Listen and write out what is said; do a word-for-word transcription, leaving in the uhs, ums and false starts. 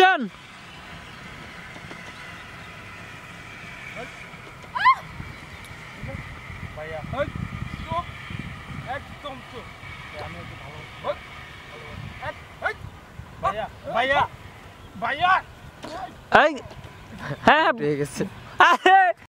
action ভাইয়া হই চুপ একদম চুপ আমি একটু ভালো হই হই ভাইয়া ভাইয়া ভাইয়া এই হ্যাঁ ঠিক আছে আরে